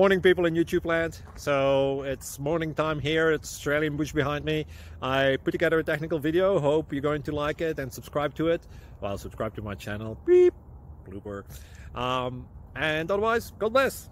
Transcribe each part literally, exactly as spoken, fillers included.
Morning, people in YouTube land. So it's morning time here. It's Australian bush behind me. I put together a technical video. Hope you're going to like it and subscribe to it. Well, subscribe to my channel. Beep. Blooper. Um, and otherwise, God bless.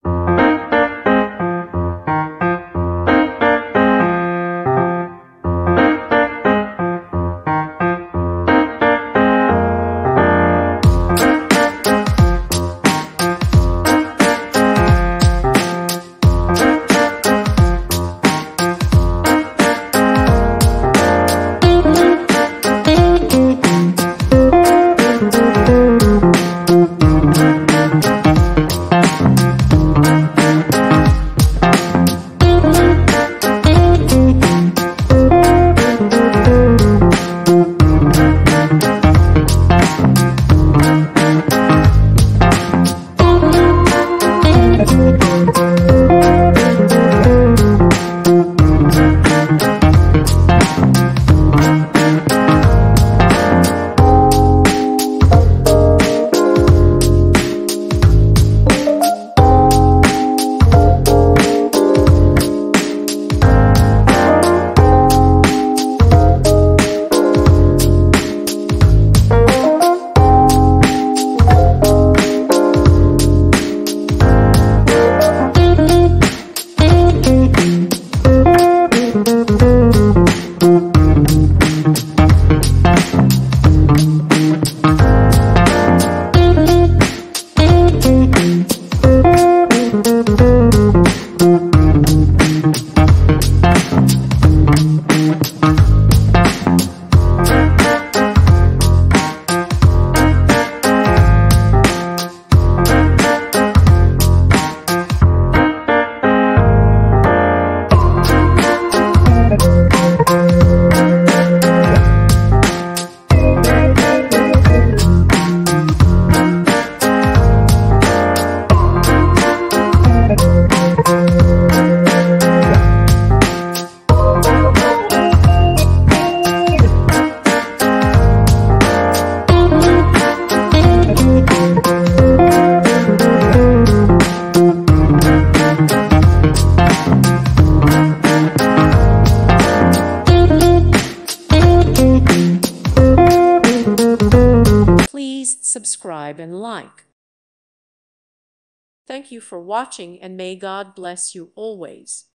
Please subscribe and like. Thank you for watching, and may God bless you always.